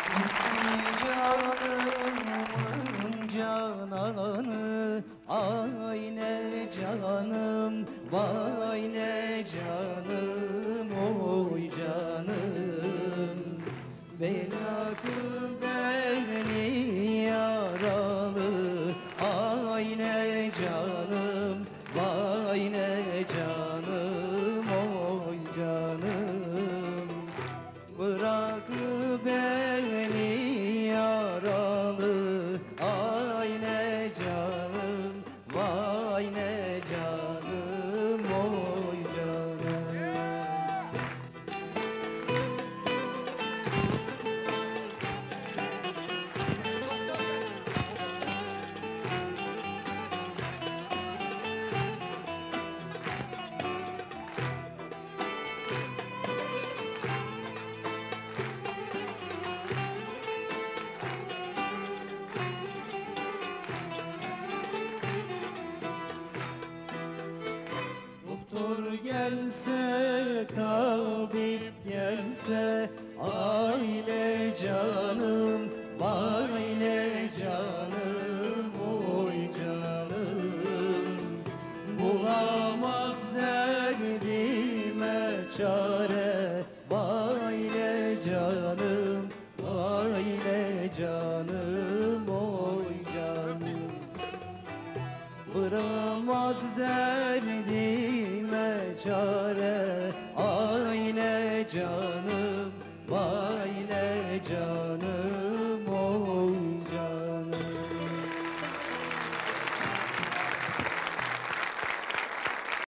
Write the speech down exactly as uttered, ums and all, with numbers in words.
Canımın cananı, ay ne canım, vay ne canım, oy canım. Bırakı beni yaralı, ay ne canım, vay ne canım, oy canım. Bırak beni yaralı, ay ne canım, vay ne canım, oy canım. Doktor gelse, tabip gelse, aile canım, vay ne canım, oy canım. Bulamaz derdime çare, vay ne canım, vay ne canım, oy canım. Bıramaz derdime çare, ay ne canım, vay